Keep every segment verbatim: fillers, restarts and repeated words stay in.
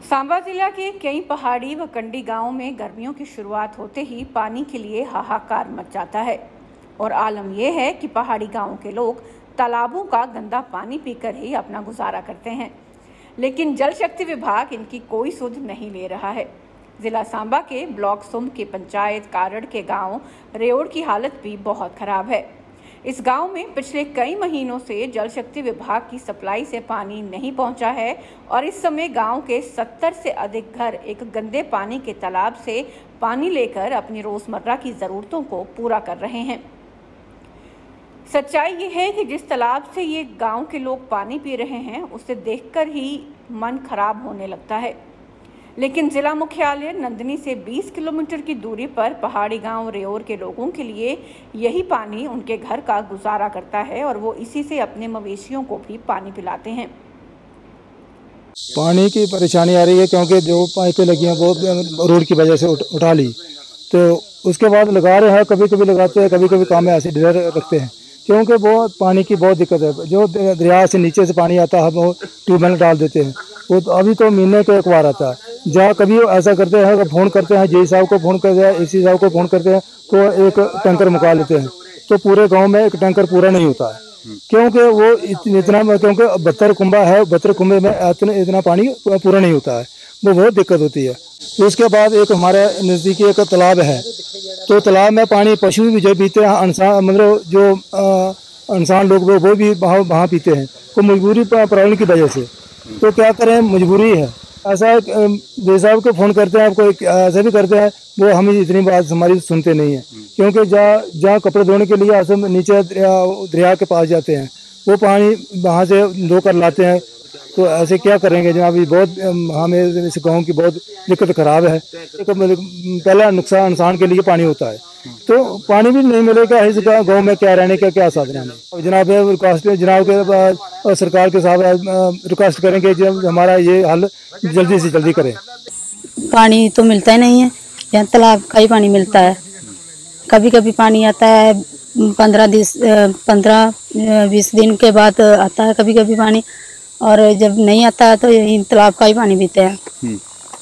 सांबा जिला के कई पहाड़ी व कंडी गांवों में गर्मियों की शुरुआत होते ही पानी के लिए हाहाकार मच जाता है और आलम यह है कि पहाड़ी गांवों के लोग तालाबों का गंदा पानी पीकर ही अपना गुजारा करते हैं, लेकिन जल शक्ति विभाग इनकी कोई सुध नहीं ले रहा है। जिला सांबा के ब्लॉक सुम्ब के पंचायत कारड़ के गांव रेओड़ की हालत भी बहुत खराब है। इस गांव में पिछले कई महीनों से जल शक्ति विभाग की सप्लाई से पानी नहीं पहुंचा है और इस समय गांव के सत्तर से अधिक घर एक गंदे पानी के तालाब से पानी लेकर अपनी रोजमर्रा की जरूरतों को पूरा कर रहे हैं। सच्चाई ये है कि जिस तालाब से ये गांव के लोग पानी पी रहे हैं उसे देखकर ही मन खराब होने लगता है, लेकिन जिला मुख्यालय नंदनी से बीस किलोमीटर की दूरी पर पहाड़ी गांव रेओड़ के लोगों के लिए यही पानी उनके घर का गुजारा करता है और वो इसी से अपने मवेशियों को भी पानी पिलाते हैं। पानी की परेशानी आ रही है क्योंकि जो पाइपें लगी हैं वो रोड की वजह से उठ, उठा ली, तो उसके बाद लगा रहे हैं, कभी कभी लगाते हैं, कभी कभी काम में ऐसे ढेर रखते हैं क्योंकि वो पानी की बहुत दिक्कत है। जो दरिया से नीचे से पानी आता है वो ट्यूबवेल डाल देते हैं, वो तो अभी तो महीने के एक बार आता है। जहाँ कभी ऐसा करते हैं, फ़ोन करते हैं, जे साहब को फ़ोन करते हैं, ए सी साहब को फ़ोन करते हैं तो एक टैंकर मुका लेते हैं, तो पूरे गांव में एक टैंकर पूरा नहीं होता है क्योंकि वो इतना क्योंकि बहत्तर कुंबा है, बहत्तर कुंबे में इतना इतना पानी पूरा नहीं होता है, वो बहुत दिक्कत होती है। तो उसके बाद एक हमारे नज़दीकी एक तालाब है, तो तालाब में पानी पशु भी जो पीते हैं, इंसान मतलब जो इंसान लोग वो वो भी वहाँ वहाँ पीते हैं, तो मजबूरी प्रॉब्लम की वजह से। तो क्या करें, मजबूरी है। ऐसा जे साहब को फ़ोन करते हैं, आपको ऐसे भी करते हैं, वो हम इतनी बात हमारी सुनते नहीं है क्योंकि जहाँ जहाँ कपड़े धोने के लिए हम नीचे दरिया के पास जाते हैं, वो पानी वहाँ से धो कर लाते हैं। तो ऐसे क्या करेंगे जनाब, बहुत हमें इस गाँव की बहुत दिक्कत ख़राब है। पहला नुकसान इंसान के लिए पानी होता है, तो पानी भी नहीं मिलेगा इस गाँव में क्या रहने का क्या साधन है। जनाब रिक्वेस्ट जनाब के सरकार के साथ रिक्वेस्ट करेंगे जब हमारा ये हल जल्दी से जल्दी करें। पानी तो मिलता ही नहीं है, यहाँ तालाब का ही पानी मिलता है। कभी कभी पानी आता है पंद्रह दिस पंद्रह बीस दिन के बाद आता है कभी कभी पानी, और जब नहीं आता है तो यही तालाब का ही पानी पीते हैं।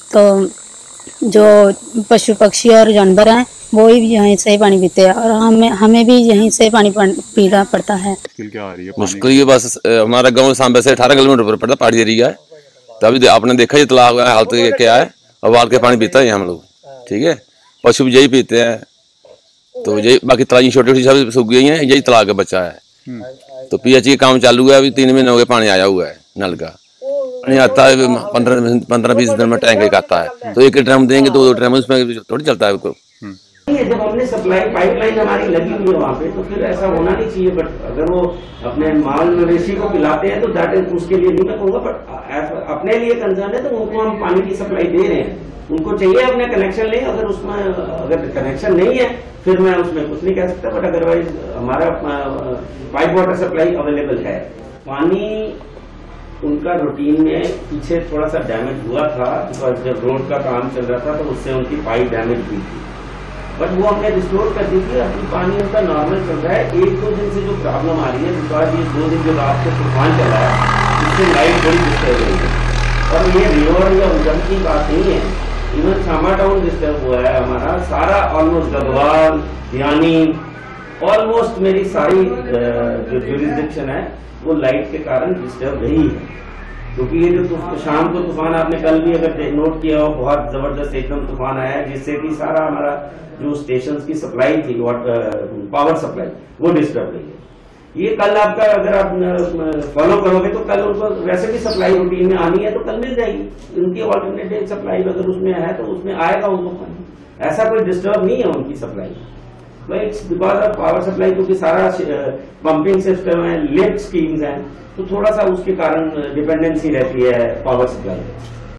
तो जो पशु पक्षी और जानवर हैं वो ही यहीं से ही पानी पीते हैं और हमें हमें भी यहीं से पानी पीना पड़ता है। क्या आ रही है? मुश्किल ये बस हमारा गांव सांबे से अठारह किलोमीटर पर पड़ता, पहाड़ी एरिया है। तो अभी आपने देखा ये तालाब का हालत क्या है, और वाल के पानी पीता है हम लोग, ठीक है। पशु भी यही पीते हैं, तो यही बाकी तालाब छोटी छोटी सब सूख गई हैं, यही तालाब का बच्चा है। तो पीएचई का काम चालू है, अभी तीन महीने हो गए पानी आया हुआ है, नल का पानी आता है पंद्रह पंद्रह बीस दिन में टैंक एक आता है, तो एक ड्रम देंगे दो दो ड्रम, उसमें थोड़ी चलता है। उसको जब हमने सप्लाई पाइपलाइन हमारी लगी हुई है वहाँ पे, तो फिर ऐसा होना नहीं चाहिए। बट अगर वो अपने माल मवेशी को पिलाते हैं तो दैट इज उसके लिए नहीं मैं कहूँगा, बट अपने लिए कंसर्न है तो उनको हम पानी की सप्लाई दे रहे हैं। उनको चाहिए अपने कनेक्शन लें, अगर उसमें अगर कनेक्शन नहीं है फिर मैं उसमें कुछ नहीं कह सकता, बट अदरवाइज हमारा पाइप वाटर सप्लाई अवेलेबल है। पानी उनका रूटीन में पीछे थोड़ा सा डैमेज हुआ था, बिकॉज जब रोड का काम चल रहा था तो उससे उनकी पाइप डैमेज हुई थी, बट वो हमने रिस्टोर कर दी थी। अभी पानी उनका नॉर्मल चल रहा है। एक दो दिन से जो प्रॉब्लम आ रही है, बिकॉज ये दो दिन जो रात से तूफान चला है, इससे लाइट बड़ी डिस्टर्ब हुई है। और ये रेओड़ या उजम की बात नहीं है, इवन सांबा टाउन डिस्टर्ब हुआ है हमारा सारा, ऑलमोस्ट गढ़वाल यानी ऑलमोस्ट मेरी सारी जो जुरिस्डिक्शन है वो लाइट के कारण डिस्टर्ब रही है। क्योंकि ये जो शाम को तूफान आपने कल भी अगर नोट किया हो, बहुत जबरदस्त एकदम तूफान आया है, जिससे कि सारा हमारा जो स्टेशन की सप्लाई थी, पावर सप्लाई, वो डिस्टर्ब रही है। ये कल आपका अगर आप फॉलो करोगे तो कल उनको वैसे भी सप्लाई रूटीन में आनी है तो कल मिल जाएगी उनकी ऑल्टरनेटिव सप्लाई। अगर उसमें है तो उसमें आएगा उनको पानी, ऐसा कोई डिस्टर्ब नहीं है उनकी supply. It's because of power supply, क्योंकि सारा पंपिंग सिस्टम है, लिफ्ट स्कीम्स हैं, तो थोड़ा सा उसके कारण डिपेंडेंसी रहती है पावर सप्लाई।